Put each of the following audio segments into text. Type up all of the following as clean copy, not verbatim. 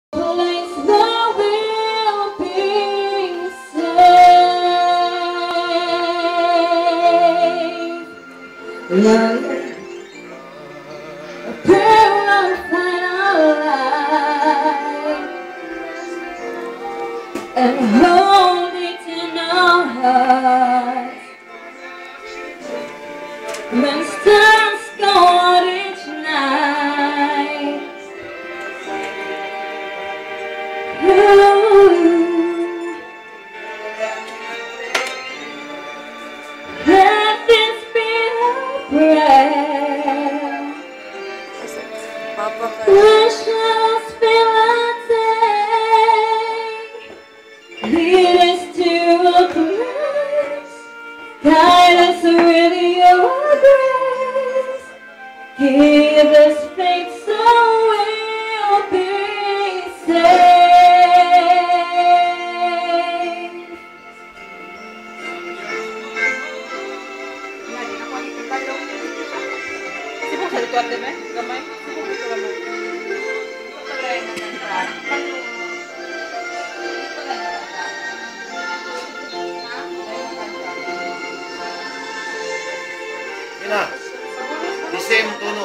place where we'll be safe. Love, a purified our life, and hold it in our hearts. When stars go out each night, let this be our prayer. Precious fill lead us to a place, guide us with your grace, give us faith so we'll be safe. Ina, the same tono.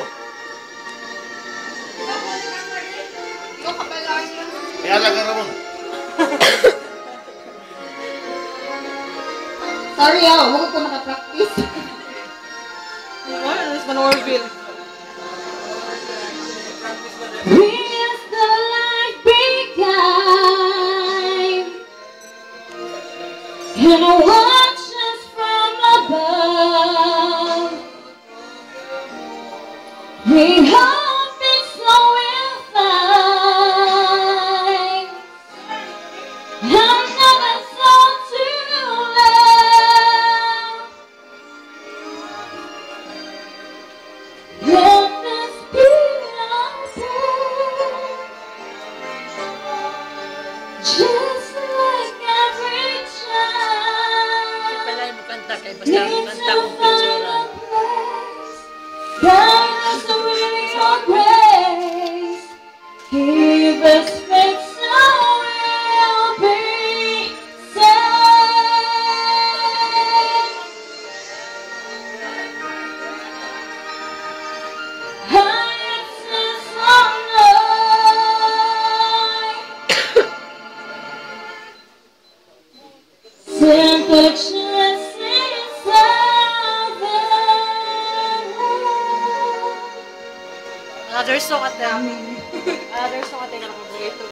Kaya lang Ramon. Sorry huwag ko nakapractice. Ano mas Manorville? Is the light begun? And watch us from above. We hope it's so we'll find another soul to love. Let this be our prayer, just like every child Palay mo kanta kay basta needs kanta to kong find pitsura. a place. Guide us with your grace, give us faith so we'll be safe. Heights is on temperatures Another song at them. Another song at them.